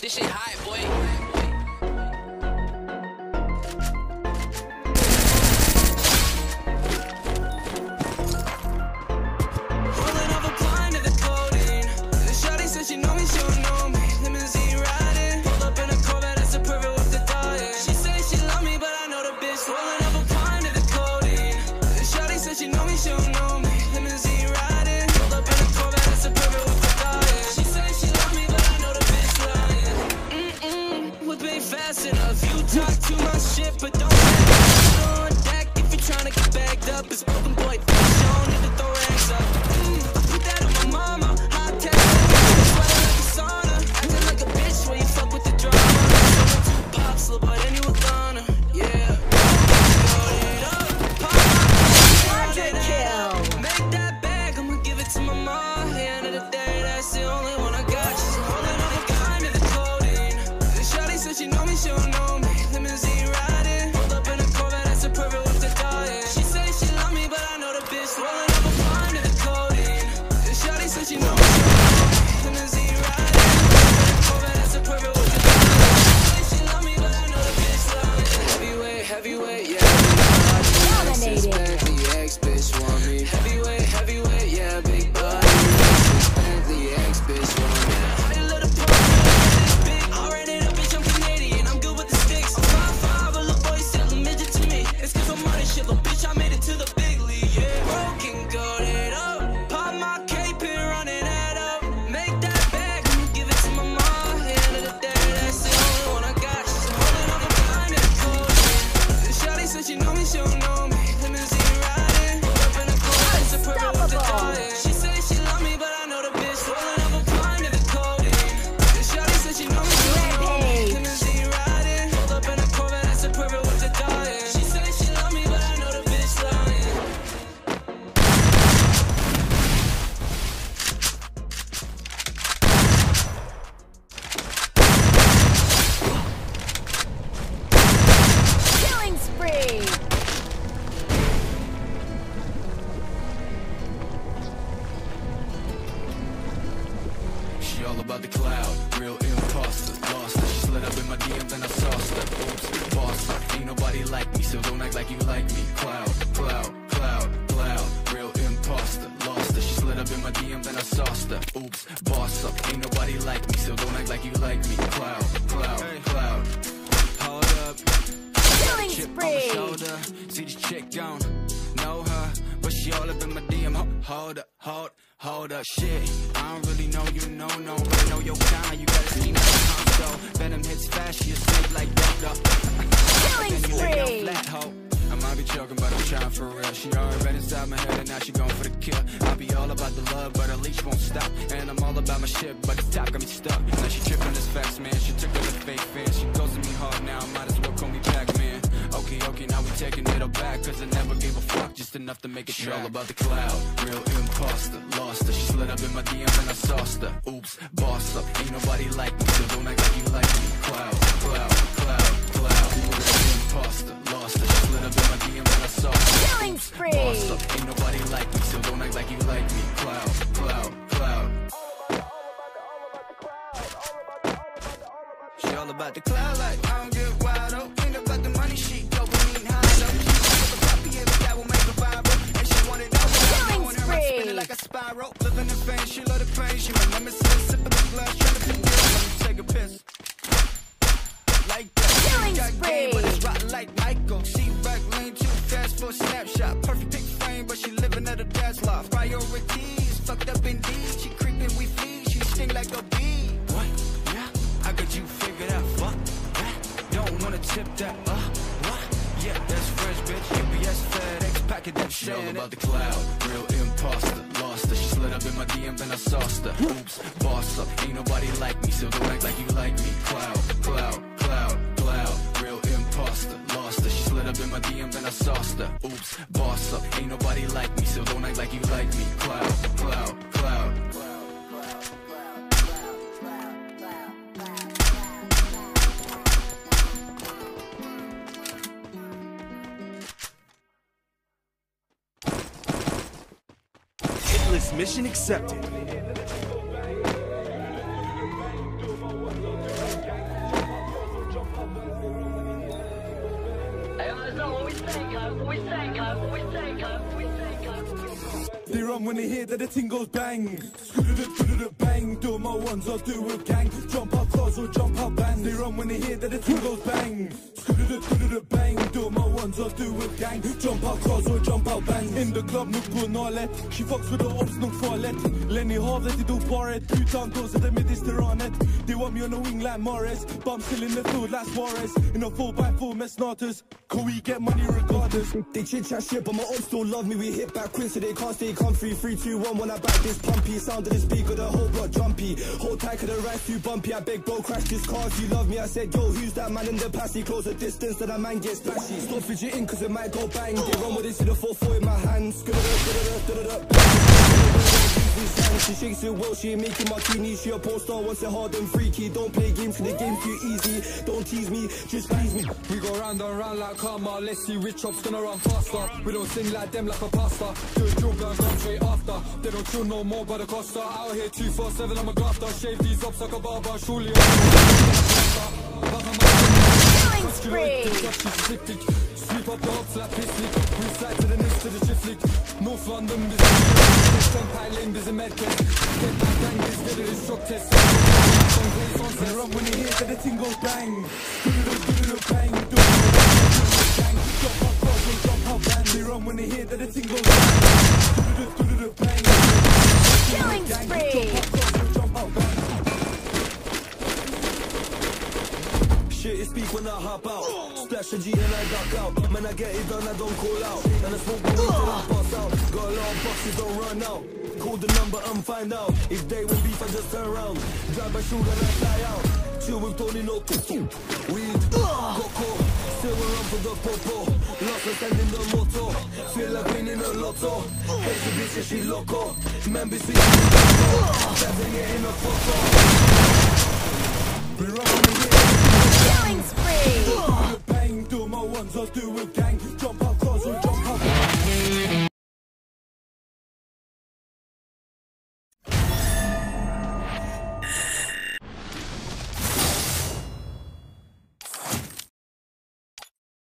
This shit high, boy. She know me, she don't know me. Limousine riding, pulled up in a Corvette, that's a pervert with the diet. She say she love me, but I know the bitch rolling up a pint of the codeine. The shawty said she know me, she don't know me. Limousine riding, pulled up in a Corvette, that's a pervert with the diet. She say she love me, but I know the bitch lying. Whip ain't fast enough. You talk too much shit, but don't put on deck if you tryna get bagged up. It's broken boy, you don't need to throw rags up. I put that on my mama, hot tech. Acting like a bitch when you fuck with the drama. Two pops, little boy, then you a goner. Yeah. Make that bag, I'ma give it to my mom. At the end of the day, that's the only one I got. She's holding on the kind of the codeine. The shawty said she know me, she don't know me. Limousine riding, pulled up in a Corvette, that's a pervert with the diet. She say she love me, but I know the bitch rolling up a pint of the codeine. The shawty said she know me, she don't know me. Limousine riding. Heavyweight, yeah. Dominating. The ex-bitch want me. Heavyweight, yeah, big body. The ex-bitch want me. I let her pop big. Already that bitch, I'm Canadian. I'm good with the sticks. I'm 5'5", a little boy still a midget to me. It's cause I'm money shit, little bitch, I made it to the big league, yeah. Broken, got it up. Pop my cape and running that up. Make that bag, I'ma give it to my mom. At the end of the day, that's the only one I got. She's holding on the kind of cold. Shawty said she know me, she don't know me. Limousine riding, pulled up in a Corvette, it's a pervert with the diet. She say she love me, but I know the bitch rolling up a pint of the codeine. The shawty said she know me, she don't know me. Limousine riding, pulled up in a Corvette, it's a pervert with the diet. She say she love me, but I know the bitch lying. She all about the cloud, real imposter, lost her. She slid up in my DMs and I sauced her. Oops, boss her. Ain't nobody like me, so don't act like you like me. Cloud, real imposter, lost her. She slid up in my DMs and I sauced her. Oops, boss her. Ain't nobody like me, so don't act like you like me. Cloud, hold up. Chip on my shoulder, see this chick gone, know her, but she all up in my DM. Hold up, shit. I don't really know you, no, but I know your kind. You gotta see my console. Venom hits fast, she a snake like that. Then you lay down flat, ho. I might be joking, but I'm trying for real. She already been inside my head and now she going for the kill. I'll be all about the love, but her leash won't stop. And I'm all about my shit, but the top got me stuck. Now she tripping this facts, man. She took her to fake fans. She ghosted me hard now, might as well call me back, man. Okay, now we taking it all back. Cause I never gave a fuck, just enough to make it track. All about the cloud, real imposter, lost her. She slid up in my DMs and I sauced her. Oops, boss up, ain't nobody like me, so don't act like you like me. Cloud, real imposter, lost her. She slid up in my DMs and I sauced her. Killing spree. Boss up, ain't nobody like me, so don't act like you like me. Cloud. She all about the cloud, like I don't get wild up. Ain't about the money, she dopamine high up. She with a puppy and that will make her viral. And she wanted all the money, spinning like a spiral. Living in pain, she love the pain. She my nemesis, sipping the blood, trying to forget. Let me take a piss. Like that. Killing got spree. game, but it's rotten like Michael. She back lane too fast for a snapshot. Perfect pick frame, but she living at her dad's loft. Priorities, fucked up indeed. She creeping, we flee. She sting like a bee. What? Yeah, I got you figured out. Fuck that. Don't wanna tip that. What? Yeah, that's fresh, bitch. UPS, FedEx, packet that shit. She all about the cloud, real imposter, lost her. She slid up in my DMs and I sauced her. Oops, boss up, ain't nobody like me, so don't act like you like me. Cloud, real imposter, lost her. She slid up in my DMs and I sauced her. Oops, boss up, ain't nobody like me, so don't act like you like me. Cloud. Mission accepted. They run when they hear that the ting goes bang. Bang, do my ones, I'll do with gang. Jump out cars or jump out bands. They run when they hear that the ting goes bang. Bang, do my ones, I'll do with gang. Jump out cars or jump out bands. In the club, look good, no let. She fucks with the ops, no toilet. Lenny hard that they do bar it. 2 times goes at the Mediterranean. They want me on the wing like Morris, but I'm still in the field like Suarez. In a 4x4 mess starters. Can we get money regardless? They chit chat shit, but my ops still love me. We hit back quick so they can't stay comfy. 3, 2, 1 when I back this pumpy. Sound of the speaker, the whole block jumpy. Hold tight cause the ride's too bumpy. I beg bro, crash this car if you love me. I said yo, who's that man in the passy? Close the distance so that man gets splashy. Stop fidgeting cause it might go bang. They run with this to the 4-4 in my hands. She shakes it well, she ain't making martini. She a poster, wants it hard and freaky. Don't play games cause the game's too easy. Don't tease me, just please me. We go round and round like karma. Let's see which chop's gonna run faster. We don't sing like them like a pasta. Do a drill gun, come straight after. They don't chill no more by the Costa. Out here 247, I'm a grafter. Shave these ups like a barber, surely sweep up the ups like piss leak. We slide to the next to the shift leak. North London, busy Empire Lane, busy Medcare. Get my gang, this get it, it's shock test. They run when they hear that the ting goes bang. Bang, bang. Jump out cars or jump out bands. They run when they hear that the ting goes bang. Killing spree. Jump out bands. Shit, it speak when I hop out. Splash a G and I duck out. Man, I get it done, I don't call out. And I smoke the weed till I pass out. Got a lot of boxes, don't run out. Call the number and find out. If they will beef, I just turn around. Drive my shoot and I fly out. Chill with Tony, no weed, coco. Still around for the popo. Lost and standing the motor. Feel like winning a lotto. Hey, the bitch, yeah, she loco. Man, be sweet.